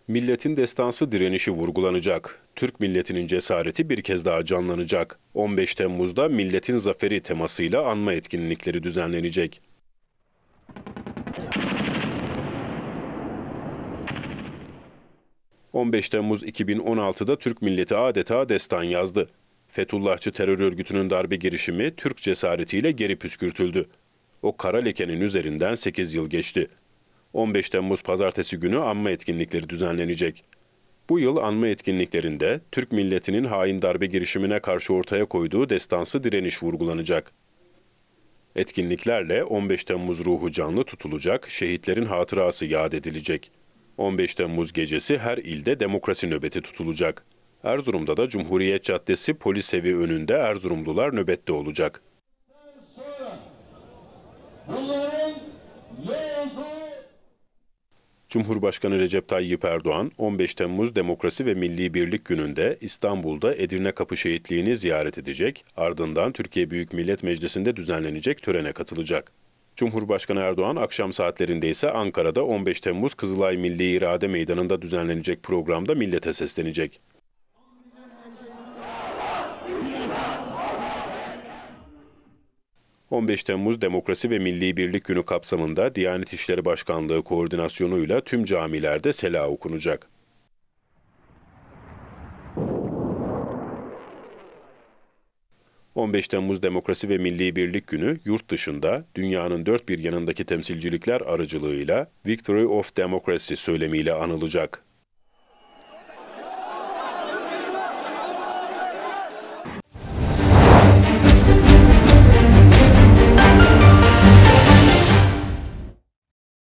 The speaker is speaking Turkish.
Milletin destansı direnişi vurgulanacak. Türk milletinin cesareti bir kez daha canlanacak. 15 Temmuz'da Milletin Zaferi temasıyla anma etkinlikleri düzenlenecek. ...15 Temmuz 2016'da Türk milleti adeta destan yazdı. Fethullahçı terör örgütünün darbe girişimi Türk cesaretiyle geri püskürtüldü. O kara lekenin üzerinden 8 yıl geçti. 15 Temmuz pazartesi günü anma etkinlikleri düzenlenecek. Bu yıl anma etkinliklerinde Türk milletinin hain darbe girişimine karşı ortaya koyduğu destansı direniş vurgulanacak. Etkinliklerle 15 Temmuz ruhu canlı tutulacak, şehitlerin hatırası yad edilecek. 15 Temmuz gecesi her ilde demokrasi nöbeti tutulacak. Erzurum'da da Cumhuriyet Caddesi polis evi önünde Erzurumlular nöbette olacak. Cumhurbaşkanı Recep Tayyip Erdoğan, 15 Temmuz Demokrasi ve Milli Birlik Günü'nde İstanbul'da Edirne Kapı Şehitliği'ni ziyaret edecek, ardından Türkiye Büyük Millet Meclisi'nde düzenlenecek törene katılacak. Cumhurbaşkanı Erdoğan akşam saatlerinde ise Ankara'da 15 Temmuz Kızılay Milli İrade Meydanı'nda düzenlenecek programda millete seslenecek. 15 Temmuz Demokrasi ve Milli Birlik Günü kapsamında Diyanet İşleri Başkanlığı koordinasyonuyla tüm camilerde sela okunacak. ...15 Temmuz Demokrasi ve Milli Birlik Günü yurt dışında dünyanın dört bir yanındaki temsilcilikler aracılığıyla Victory of Democracy söylemiyle anılacak.